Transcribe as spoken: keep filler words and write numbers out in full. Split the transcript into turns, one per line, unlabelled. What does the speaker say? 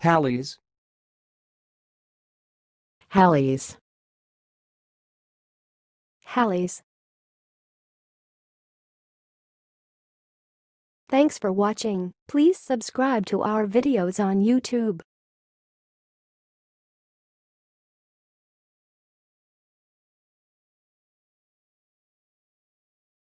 Halleys.
Halleys.
Halleys. Thanks for watching. Please subscribe to our videos on YouTube.